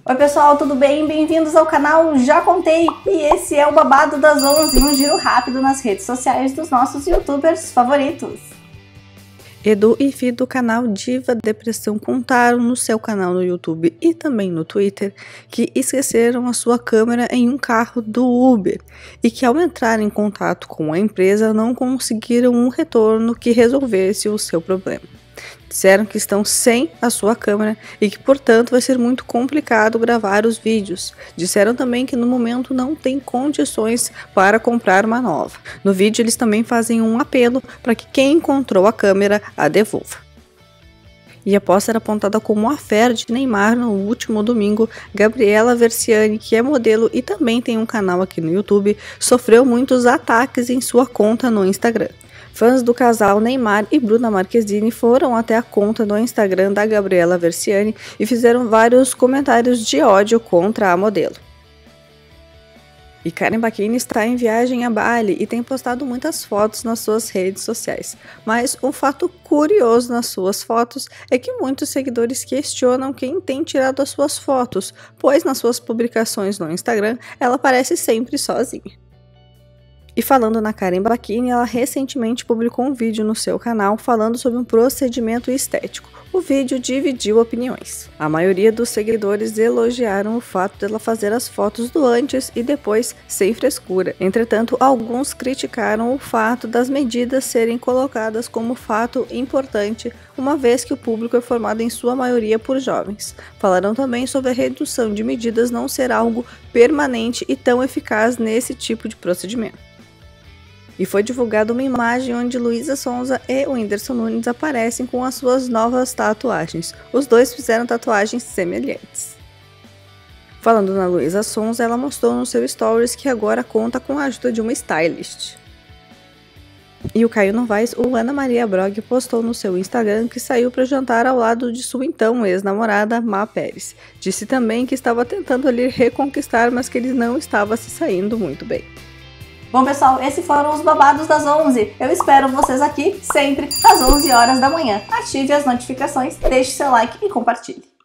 Oi pessoal, tudo bem? Bem-vindos ao canal Já Contei! E esse é o Babado das 11, um giro rápido nas redes sociais dos nossos youtubers favoritos. Edu e Fih do canal Diva Depressão contaram no seu canal no YouTube e também no Twitter que esqueceram a sua câmera em um carro do Uber e que ao entrar em contato com a empresa não conseguiram um retorno que resolvesse o seu problema. Disseram que estão sem a sua câmera e que, portanto, vai ser muito complicado gravar os vídeos. Disseram também que no momento não tem condições para comprar uma nova. No vídeo eles também fazem um apelo para que quem encontrou a câmera a devolva. E após ser apontada como a fera de Neymar no último domingo, Gabriela Versiani, que é modelo e também tem um canal aqui no YouTube, sofreu muitos ataques em sua conta no Instagram. Fãs do casal Neymar e Bruna Marquezine foram até a conta no Instagram da Gabriela Versiani e fizeram vários comentários de ódio contra a modelo. E Karen Bachini está em viagem a Bali e tem postado muitas fotos nas suas redes sociais. Mas um fato curioso nas suas fotos é que muitos seguidores questionam quem tem tirado as suas fotos, pois nas suas publicações no Instagram ela aparece sempre sozinha. E falando na Karen Bachini, ela recentemente publicou um vídeo no seu canal falando sobre um procedimento estético. O vídeo dividiu opiniões. A maioria dos seguidores elogiaram o fato dela fazer as fotos do antes e depois sem frescura. Entretanto, alguns criticaram o fato das medidas serem colocadas como fato importante, uma vez que o público é formado em sua maioria por jovens. Falaram também sobre a redução de medidas não ser algo permanente e tão eficaz nesse tipo de procedimento. E foi divulgada uma imagem onde Luísa Sonza e o Whindersson Nunes aparecem com as suas novas tatuagens. Os dois fizeram tatuagens semelhantes. Falando na Luísa Sonza, ela mostrou no seu stories que agora conta com a ajuda de uma stylist. E o Caio Novaes, o Ana Maria Brog, postou no seu Instagram que saiu para jantar ao lado de sua então ex-namorada, Má Pérez. Disse também que estava tentando ali reconquistar, mas que ele não estava se saindo muito bem. Bom pessoal, esses foram os babados das 11. Eu espero vocês aqui sempre às 11 horas da manhã. Ative as notificações, deixe seu like e compartilhe.